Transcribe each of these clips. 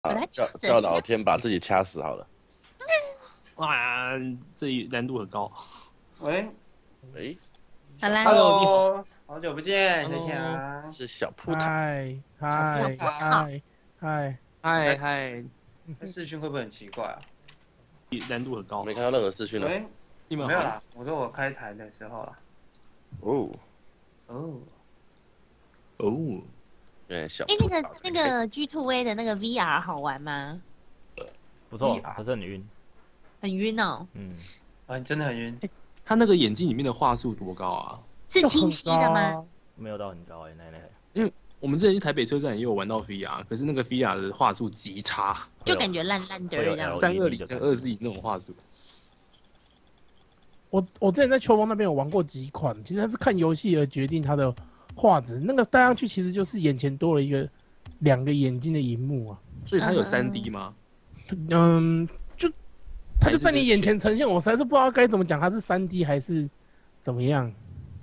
把他叫掐死老天把自己掐死好了。 哇，这难度很高。 喂， 喂， 好啦 Hello，好久不见，小 Hello 强。 是小扑塔。 小嗨， 嗨， 这视讯会不会很奇怪啊？ 难度很高。 没看到任何视讯了。 喂， 你们好没有啦，我说我开台的时候啦。 哦， 哦， 哦， 对，小哎， 扑塔。 那个 G2A 的那个 VR 好玩吗？ 不错 VR， 可是很晕。 很晕哦， 嗯， 啊，你真的很晕。 他那个眼镜里面的画素多高啊？ 是清晰的吗？ 没有到很高奶奶。 我们之前去台北车站也有玩到 VR，可是那个 VR 的画素极差， 就感觉烂烂的这样。 320乘240那种画素。 我之前在秋风那边有玩过几款，其实它是看游戏而决定它的画质，那个戴上去其实就是眼前多了两个眼睛的荧幕啊。 所以它有3D 吗？ 它就在你眼前呈现，我实在是不知道该怎么讲，它是3D 还是怎么样。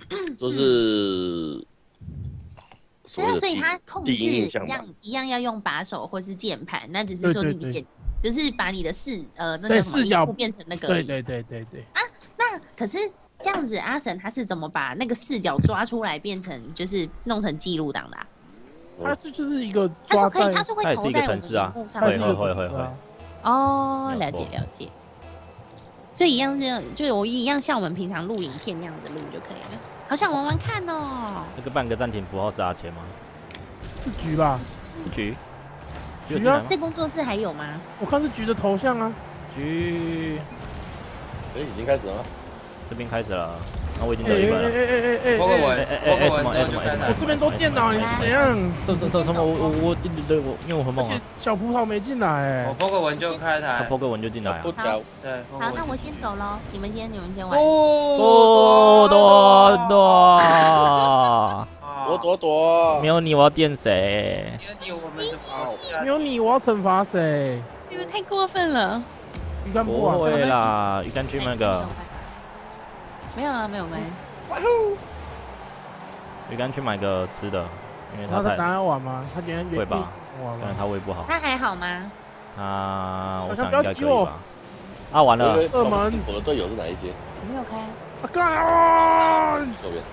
就是所谓的所以它控制第一印一象吧。 样要用把手或是键盘，那只是说对对你的眼，就是把你的那对叫什么视角荧幕变成那个而已。 对。 那可是这样子，阿神他是怎么把那个视角抓出来，变成就是弄成记录档的啊？ 它就是一个它是可以， 抓在， 它是会它也是一个投在我们城市啊荧幕上它是一面的。 个城市啊哦，了没有错解了解。所以一样是，就是我一样像我们平常录影片那样的录就可以了。好想玩玩看哦。 那个半个暂停符号是阿钱吗？ 是橘吧？ 是橘？ 橘啊有进来吗这工作室还有吗？ 我看是橘的头像啊。 橘哎，已经开始了吗？ 这边开始了，那我已经哎得一分了。 包个文，包个文什么之后就开台。 我这边都电脑，你是怎样？ 什么？我因为我很而且猛啊， 小葡萄没进来我包个文就开台。 他抛个文就进来啊。 不调。 对， 好，那我先走喽，你们先玩。 多，没有你我要电谁？ 没有你，我要惩罚谁？ 你们太过分了。 鱼竿不布啊！ 会啦，鱼竿去那个， 没有啊，没有关系。 鱼竿去买个吃的，因为他太他打算玩吗？他今天会吧？ 玩但是他胃不好， 他还好吗？ 我想应该可以吧。啊，完了， 二门我的队友是哪一些？ 没有开。 啊干！ 右边。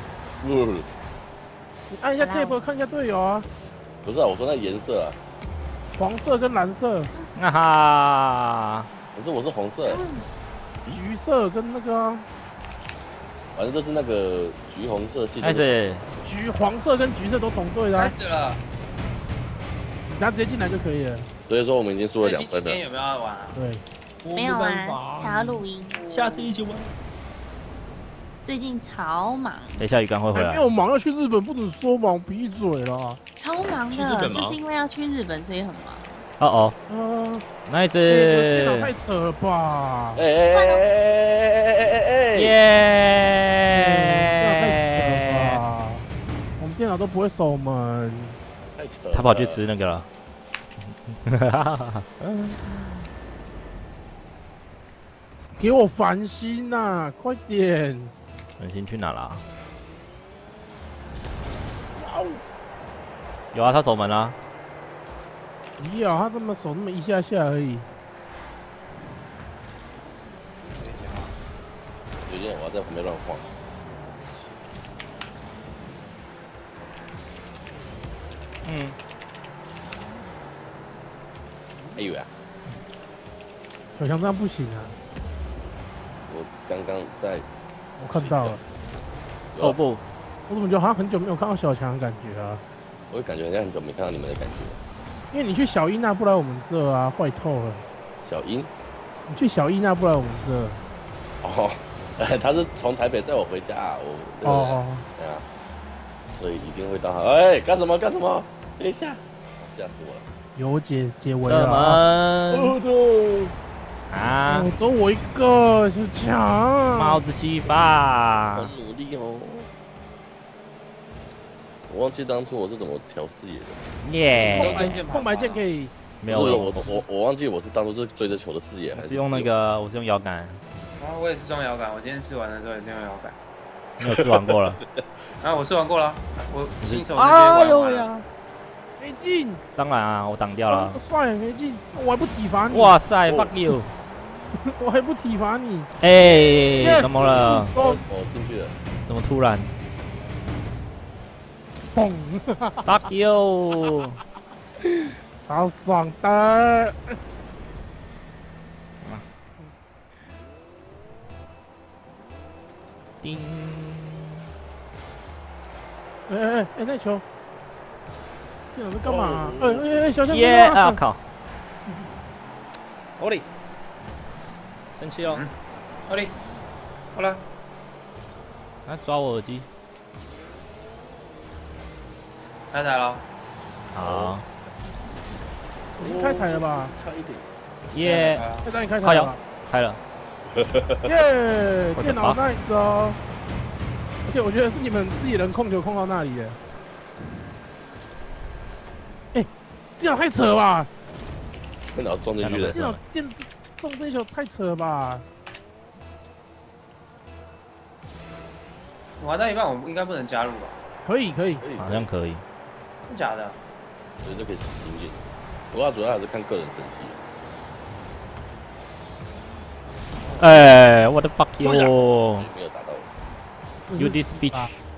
你按一下 tab 看一下队友啊， 不是啊，我说那颜色啊。 黄色跟蓝色， 啊哈， 可是我是红色， 橘色跟那个啊反正就是那个橘红色系。 开始， 黄色跟橘色都同队的啊， 开始了。 他直接进来就可以了。 所以说我们已经输了2分了。 今天有没有要玩啊？ 对， 没有啊，想要录音。 下次一起玩。 最近超忙， 等一下鱼竿会回来还没。有忙要去日本，不准说忙，闭嘴了。 超忙去日的， 本吗就是因为要去日本，所以很忙。 哦电脑 ，nice， 太扯了吧！ 哎， 耶！ 电脑太扯了吧！我们电脑都不会守门。 太扯了。 他跑去吃那个了。 给我繁星呐，快点！ 文心去哪了？有啊，他守门啦。 不要，他这么守那么一下下而已。 有点，我要在旁边乱晃。哎呦呀！ 小强这样不行啊！ 我刚刚在。 我看到了。 哦不， 我怎么觉得好像很久没有看到小强的感觉啊？ 我会感觉好像很久没看到你们的感觉。 因为你去小伊那不来我们这啊，坏透了。 小英。 你去小伊那不来我们这。 哦，他是从台北载我回家啊， 哦， 对啊，所以一定会到他。哎，干什么？等一下，吓死我了！ 有解围射了。 门啊！ 只有我一个小强。 帽子戏法很。努力哦。我忘记当初我是怎么调视野的。 耶！ 空白键可以。 没有， 我忘记我是当初是追着球的视野，还是用那个，我是用摇杆。 然后我也是装摇杆，我今天试玩的时候也是用摇杆。 你有试玩过了？ 啊，我试玩过了，我新手那些玩完了。 没进， 当然啊，我挡掉了。 帅，没进，我还不体罚你。 哇塞，fuck you！ 我还不体罚你。 哎，怎么了？ 我进去了。 怎么突然嘣 ？fuck you！ 超爽的。 叮！ 哎，那球，这两是干嘛？小象耶！啊靠！ 欧里， 生气哦！ 欧里，好了， 他抓我耳机。 开台了。 好。 已经开台了吧？ 差一点。 耶！ 现在开台了。 开了。 耶！电脑 nice 哦。而且我觉得是你们自己人控球控到那里的。哎，电脑太扯了吧！ 电脑撞进去了。 电中这一球太扯了吧！ 玩到一半，我们应该不能加入吧？ 可以， 好像可以。 真假的？ 对，就可以行进。不过主要还是看个人成绩。 哎，我的 fuck you！ 没有打到我。 You this bitch！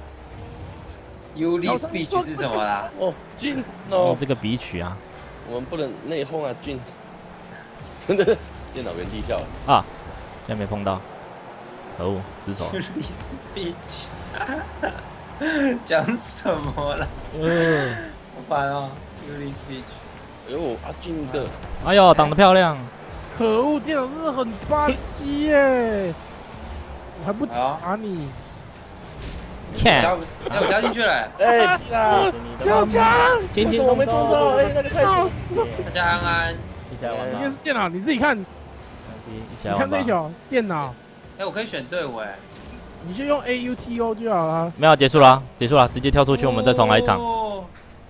Uli speech 是什么啦？ 哦，进哦，这个比曲啊。 我们不能内讧啊，进。电脑原地跳啊，现在没碰到。可恶，失手。 Uli speech， 讲什么啦？好烦哦 ，Uli speech。 哎呦，阿进的。 哎呦，挡得漂亮。 可恶，电脑真的很巴西耶！我还不体罚你。 看， 我加进去了。 哎，屁啦！ 要抢！ 轻轻我没中到，哎，那个太扯。 大家安安。 一起来玩吧。 你是电脑，你自己看。 一起来玩吧。 你看这球，电脑。 哎，我可以选队伍哎。 你就用 AUTO 就好了。 没有，结束了，结束了，直接跳出去，我们再重来一场。 哦。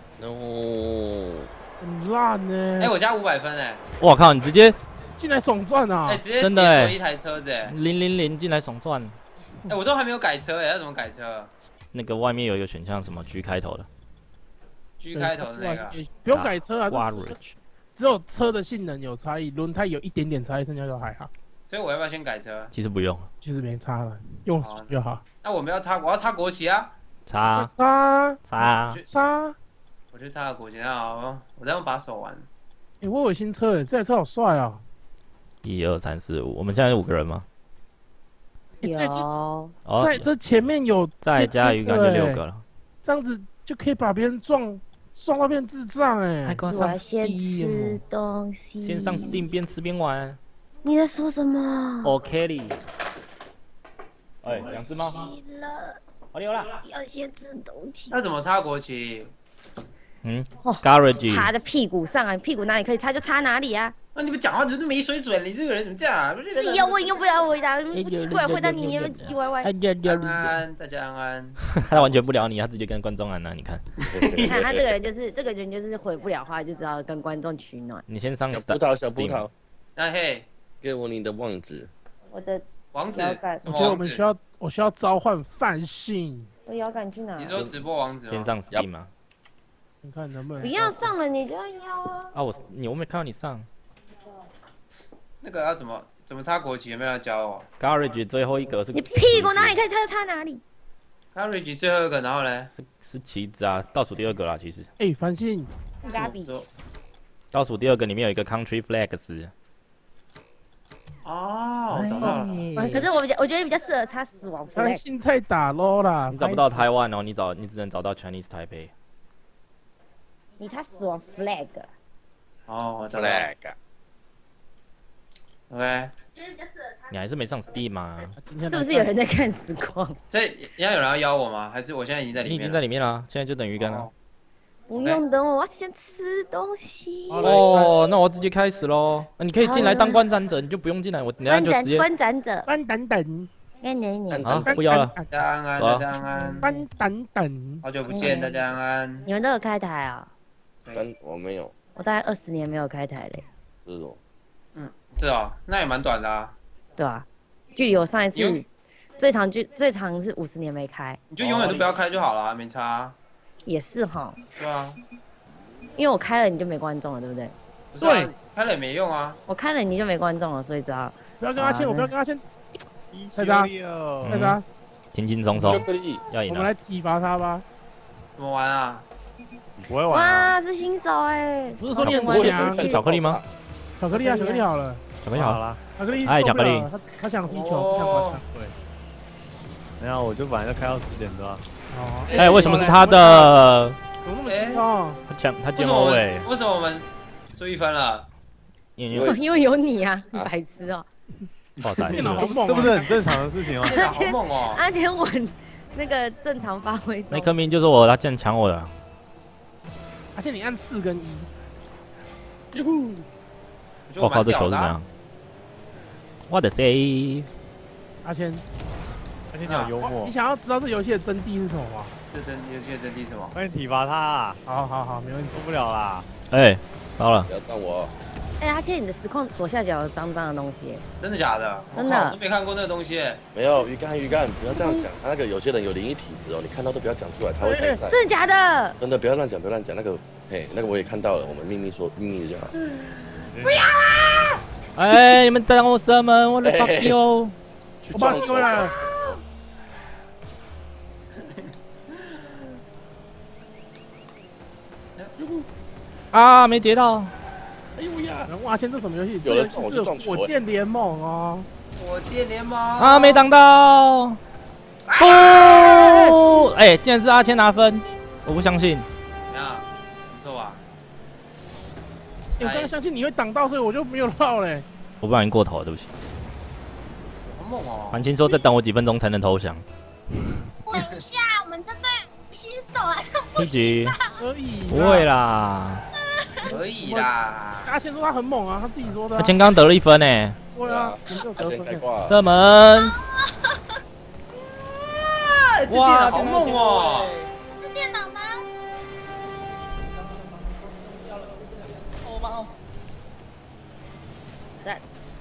很烂呢。 哎，我加500分哎。 我靠，你直接进来爽赚啊！ 哎，直接真的哎， 一台车子哎 000进来爽赚。 哎，我都还没有改车哎，要怎么改车？ 那个外面有一个选项，什么 G 开头的 ？G 开头的那个。 不用改车啊， Garage 只有车的性能有差异，轮胎有一点点差异，剩下都还好。 所以我要不要先改车？ 其实不用， 其实没差了，用水就好。 那我要插国旗啊！ 插， 我去插个国旗啊！我在用把手玩。 哎，我有新车哎，这台车好帅啊 ！1、2、3、4、5，我们现在有5个人吗？ 有。在这前面有再加鱼竿就6个了。 这样子就可以把别人撞到变智障哎！ 还给我上 Steam， 东西。 先上 Steam 边吃边玩。 你在说什么 ？OK 哩。哎，2只猫。好牛了。 要先吃东西。 那怎么插国旗 ？Garage 插在屁股上啊，屁股哪里可以插就插哪里啊。 那你们讲话就是没水准，你这个人怎么这样啊？ 自己要问又不要回答，奇怪回答你们唧唧歪歪。 安安，大家安安。 他完全不聊你，他直接跟观众安了，你看。 你看他这个人就是回不了话，就知道跟观众取暖。 你先上小葡萄，小葡萄。 那嘿， 给我你的网址。 我的网址。 我觉得我需要召唤范信。 我摇杆去哪？ 你说直播网址吗？ 先上 Steam 吗？ 你看能不能？ 不要上了，你就要摇啊！ 啊，我没看到你上。 那个要怎么插国旗？有没有要教我 ？Garage 最后一格是。 你屁股哪里可以插就插哪里。 Garage 最后一个，然后呢？ 是旗子啊，倒数第2个啦，其实。 哎，繁星。 倒数第2个里面有一个 Country Flags。 哦，我找到了。 可是我觉得比较适合插死亡 flag。 繁星太打 low 啦。 你找不到台湾哦，你只能找到 Chinese 台北。 你插死亡 flag。 哦，我找到了。OK。 你还是没上 Steam 吗？ 是不是有人在看实况？ 所以现在有人要邀我吗？还是我现在已经在里面？ 你已经在里面了，现在就等鱼竿了。 不用等我，我要先吃东西。 哦，那我直接开始喽。你可以进来当观战者，你就不用进来，我等下就直接。 观战者。 等。 好，不要了。 大家安安，大家安安。 等。 好久不见，大家安安。 你们都有开台啊？ 我没有。 我大概20年没有开台了。 是哦。 是哦，那也蛮短的啊。 对啊，距离我上一次最长是50年没开。 你就永远都不要开就好了，没差。 也是哈。 对啊。 因为我开了你就没观众了，对不对？ 不是啊对， 开了也没用啊。 我开了你就没观众了，所以知道。 不要跟他签，我不要跟他签， 太渣哦太渣， 轻轻松松巧克力， 要赢了。 我们来体罚他吧。 怎么玩啊？ 不会玩啊？ 哇，是新手哎！ 不是说你很我也强， 是巧克力吗？ 巧克力啊，巧克力好了， 巧克力好， 啦， 巧克力哎受不了巧克力他想踢球，不想玩常规。 没有，我就本来就开到10点多啊。 哦， 哎，为什么是他的？ 怎么那么轻松？ 他为什么肩后卫， 为什么我们输1分了？ 因为因为有你啊，你白痴哦！ 爆炸。 电脑好猛啊， 这不是很正常的事情吗？ 电脑好猛哦！ 阿田稳那个正常发挥中那颗明就是我，他竟然抢我了。 而且你按4跟1，哟呼！ 我靠，这球是怎样？我的 C， 阿谦， 而且你好幽默你，想要知道这游戏的真谛是什么吗？ 这游戏的真谛什么？ 快点体罚他啊！ 好，没问题。 受不了啦！ 哎，到了不，要上我， 哎，阿倩，你的实况左下角有脏脏的东西耶， 真的假的？ 真的我靠都没看过那个东西。 没有鱼竿，不要这样讲。他那个有些人有灵异体质哦，你看到都不要讲出来，他会太晒。 真的假的？ 真的不要乱讲，不要乱讲。那个，嘿，那个我也看到了，我们秘密就好。 哎，你们等我射门，我的 fuck you！ 我把你回来了。 啊，没接到。 哎呦呀！ 哇，现在这什么游戏？ 有人这游戏是火箭联盟哦。 火箭联盟啊，没挡到。哦，哎，竟然是阿谦拿分，我不相信。 怎样？不错吧？ 我刚刚相信你会挡到，所以我就没有绕嘞。 我不小心过头了，对不起。 好猛哦！ 韩青说再等我几分钟才能投降。 等一下，我们这对新手啊，这不一局行。 可以。 不会。啦， 可以啦。 阿谦说他很猛啊，他自己说的。 阿谦刚得了1分呢， 对啊，你就他得分。 先开挂， 射门。 这电脑好猛哦！ 是电脑吗？ 赞。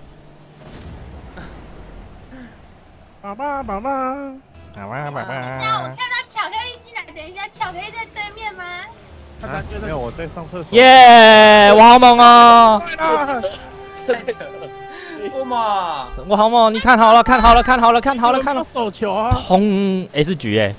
爸爸。 等一下，我看到巧克力进来，等一下，巧克力在对面吗？ 啊，没有，我在上厕所。 耶，我好猛哦！ 我嘛， 我好猛！你看好了，看好了！ 手球啊！ 轰 S 局哎！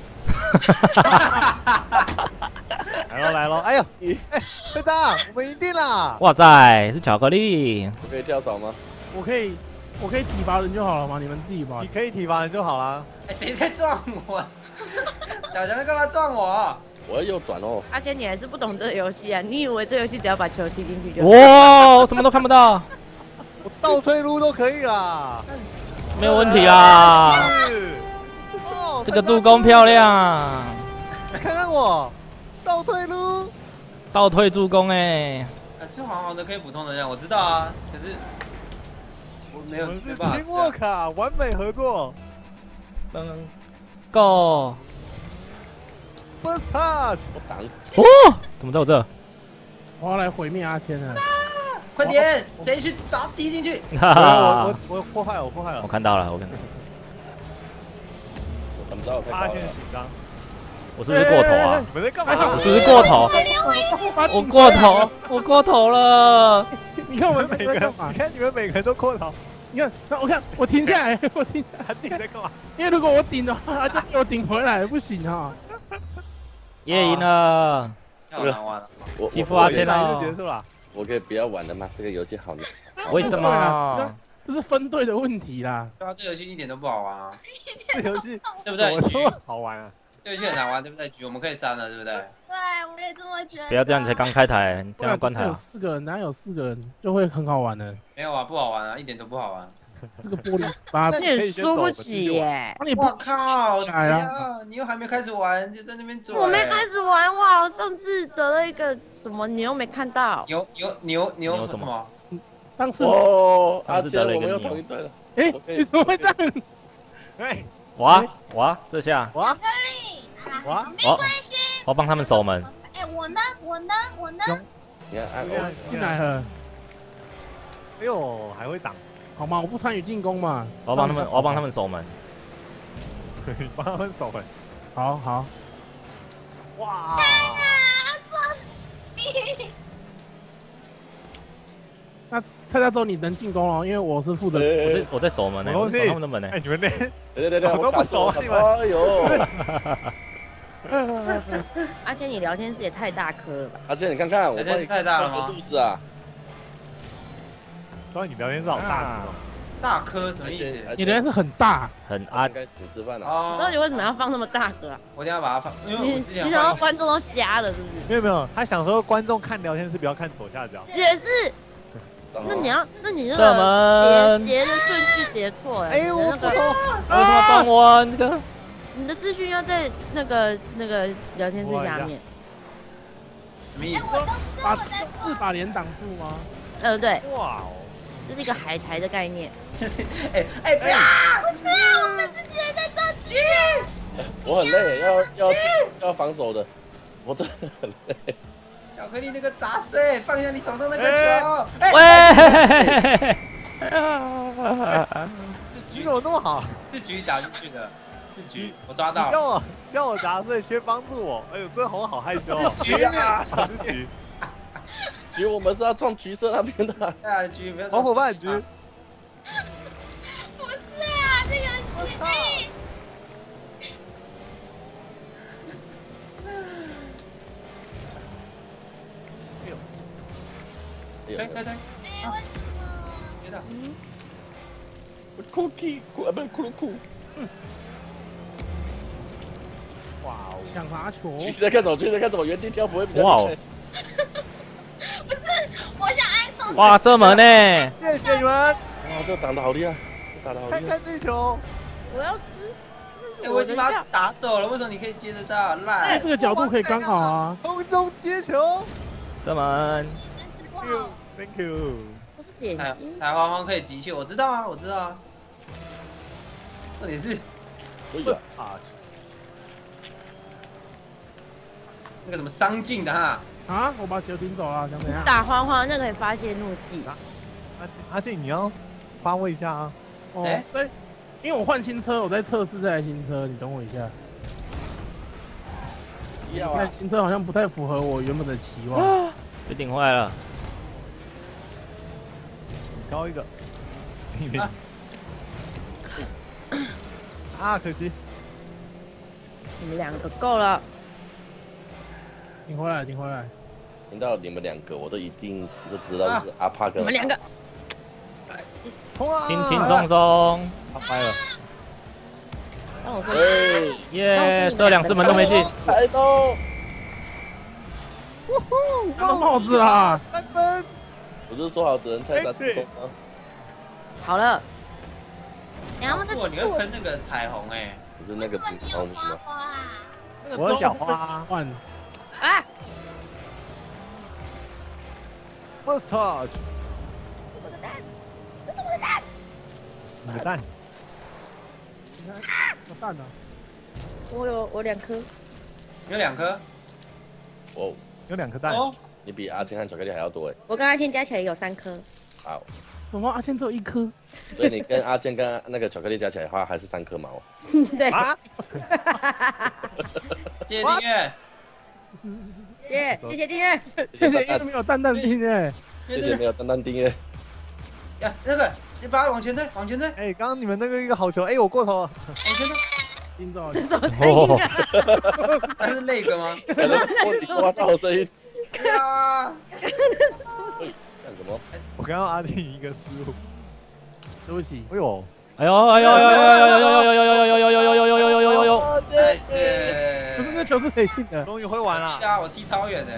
来喽！哎呦，哎，队长，我们赢定了！ 哇塞，是巧克力！ 我可以跳蚤吗？ 我可以体罚人就好了吗？你们自己吧你。可以体罚人就好啦。 哎，谁在撞我？小强干嘛撞我？ 我要右转哦。 阿姐，你还是不懂这个游戏啊？你以为这游戏只要把球踢进去就好？ 哇，我什么都看不到， 我倒退路都可以啦。 没有问题啦。 哦， 这个助攻漂亮， 看看我倒退路。 倒退助攻哎！ 吃黄黄的可以补充能量，我知道啊，可是我没有我们是没办法吃 teamwork 啊，完美合作。 够 First touch， 我挡。 哦！怎么在我这？ 我要来毁灭阿谦了。 快点，谁去把它踢进去？ 哈哈， 我破坏了，我破坏了我。看到了，我看到了， 我看不到，太高发现了。 紧张， 我是不是过头啊？ 你们在干嘛？ 我是不是过头？我过头，我过头了。 你看我们每个人， 在干嘛你？看你们每个人都过头， 你看，我停下来，我停， 他自己在干嘛？ 因为如果我顶的话，他就给我顶回来，不行啊。 耶，赢了！ 太难玩了。 欺负阿天来了就结束了。 我可以不要玩了吗？这个游戏好难。 为什么？ 这是分队的问题啦。 对啊，这游戏一点都不好玩啊， 这游戏对不对？局怎么这么好玩啊？ 这游戏很难玩，对不对？局我们可以删了，对不对？ 对，我也这么觉得。 不要这样，你才刚开台，这样关台有啊！ 4个人，哪有4个人就会很好玩的？ 没有啊，不好玩啊，一点都不好玩。 这个玻璃把那你也输不起耶！ 帮你我靠！不来啊要，你又还没开始玩，就在那边做。 我没开始玩哇，我甚至得了一个什么，你又没看到。 牛什么？ 上次哦， 上次得阿谦，我们又了一个牛同一队了。 哎，你怎么会这样？ 哎， 哇，这下哇巧克力， 哇， 没关系。 我要帮他们守门。 哎，我呢？ 你看，按看进来了， 哎呦，还会挡， 好吗？我不参与进攻嘛。 我要帮他们守门。 你帮他们守门。 好好， 哇！ 做比那蔡大洲你能进攻哦，因为我是负责。 我在守门呢，我守他们的门呢。 哎，你们连对， 我都不熟啊，你们。 哎呦！ 阿健，你聊天室也太大颗了吧？ 阿健，你看看，我帮你太大了吗？ 肚子啊！ 说你聊天室好大哦。 大颗什么意思？ 你聊天室很大， 很啊。 应该请吃饭了。 哦。 到底为什么要放那么大颗啊？ 我等下把它放，因为我之前你想要观众都瞎了是不是？ 没有，他想说观众看聊天室不要看左下角。 也是。那你那射门叠的顺序叠错了。 哎，我不懂， 为什么帮我这个？ 你的资讯要在那个聊天室下面。 什么意思？ 把自把脸挡住吗？ 对。 哇哦， 这是一个海苔的概念。 哎，不要！ 不是啊，我们自己人在做局。 我很累，要防守的，我真的很累。 巧克力那个杂碎，放下你手上那个球。 喂！ 局怎么那么好？ 是局打进去的，是局，我抓到了。 叫我砸碎，先帮助我。哎呦，这红好害羞哦。 局啊， 是局。 局，我们是要撞橘色那边的。 对啊，局不要。 好伙伴局。 不是啊，这游戏哎。 对， 哎，为什么？ 别的。 Cookie，不是库鲁库。 哇哦！ 想拿球。 橘在看什么？橘在看什么？原地跳不会比较。 哇哦！ 不是，我想按冲。 哇，射门呢！ 谢谢你们。 哇，这打得好厉害，打得好厉害。 看看这球。 我要吃。 哎，我已经把它打走了，为什么你可以接得到？烂。 这个角度可以刚好啊。 空中接球。 射门。 Thank you。 不是点心。 台黄黄可以集气，我知道啊，我知道啊。重点是，那个什么伤劲的哈。 啊！我把球顶走了，想怎样？ 打黄黄那可以发泄怒气吧？ 阿静，你要发挥一下啊。 哦，对，因为我换新车，我在测试这台新车，你等我一下。 要啊！ 新车好像不太符合我原本的期望。 被顶坏了。 高一个，啊，可惜， 你们两个够了， 顶回来，顶回来， 听到你们两个，我都一定就知道是阿帕跟你们两个， 冲啊， 轻轻松松， 他掰了， 让我说， 耶，射2次门都没进， 抬头， 拿帽子啦 ，3分。 我就说好只能猜他出攻吗？ 好了，然后这你会喷那个彩虹哎， 不是那个冰红吗？ 我的小花换啊 ，First touch， 我的蛋，这是我的蛋， 你的蛋， 有蛋呢？ 我2颗， 有2颗， 哦， 有2颗蛋。 哦， 你比阿金和巧克力还要多哎。 我跟阿天加起来有3颗。 好， 怎么阿健只有1颗？ 所以你跟阿健跟那个巧克力加起来的话，还是3颗毛。 对啊！ 谢谢订阅， 谢谢订阅， 谢谢，因为没有蛋蛋丁哎。 谢谢没有单单订阅。 呀，那个，你把它往前推，往前推， 哎，刚刚你们那个一个好球，哎，我过头了， 往前推， 听到了？ 这什么声音啊？ 那是那个吗？ 可能我挖到声音。 呀！ 干什么？ 我刚刚阿静一个失误， 对不起。 哎呦， 哎呦哎呦哎呦哎呦哎呦哎呦哎呦哎呦哎呦哎呦哎呦哎呦！ 谢谢。 可是那球是谁进的？ 终于会玩了。 对啊，我踢超远的。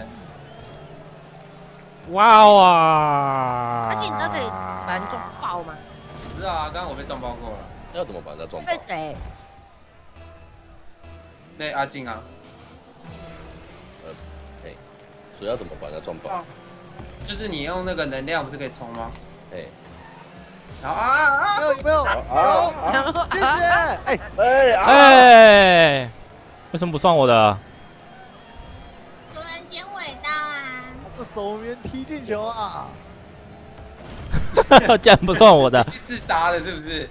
哇哇！ 而且你知道可以把人撞爆吗？ 不知道啊，刚刚我被撞爆过了。 要怎么把它撞爆被？谁？ 对，阿静啊。 所以要怎么把它撞爆？ 就是你用那个能量不是可以冲吗？ 哎， 然后啊， 有没有？ 然后谢谢。哎哎，为什么不算我的？ 突然间尾刀啊！ 这手面踢进球啊！ 竟然不算我的， 自杀的是不是？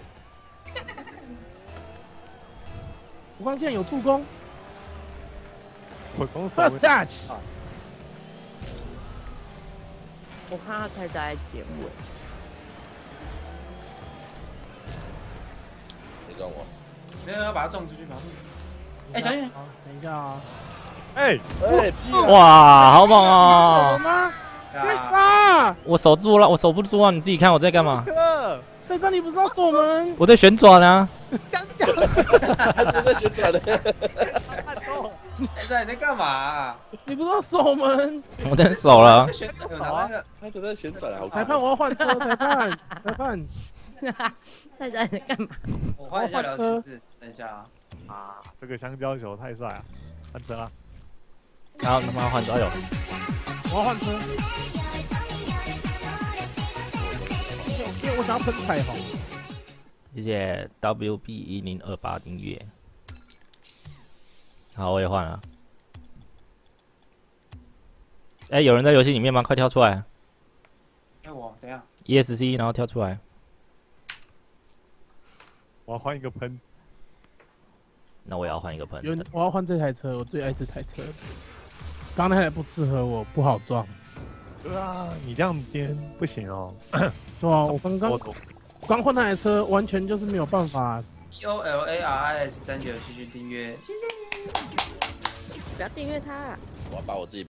我刚竟然有助攻我从手 ，First touch。 我看他才在点尾。 你撞我。 没有要把他撞出去，把他。哎，小心！ 好，等一下啊。 哎， 哇，好猛哦！ 太杀！ 我守住了，我守不住啊！你自己看我在干嘛？ 菜渣，你不是要守门？ 我在旋转啊！ 还在旋转呢。 菜渣你在干嘛？ 你不是要守门？ 我在守了。 他都在旋转，好。 裁判，我要换车，裁判，裁判。 菜渣你在干嘛？ 我换一下聊天室，等一下啊。 啊，这个香蕉球太帅了，换车啊！ 然后他妈换车友， 我要换车。因为我想要喷彩虹。 谢谢 WB1028订阅。好，我也换了。哎，有人在游戏里面吗？快跳出来！ 哎，我怎样 ESC， 然后跳出来。 我要换一个喷。 那我也要换一个喷。 我要换这台车，我最爱这台车。刚那台不适合我，不好撞。 对啊，你这样今天不行哦。 对啊，我刚换那台车，完全就是没有办法。 EOLARIS 3977订阅， 不要订阅他。 我要把我自己。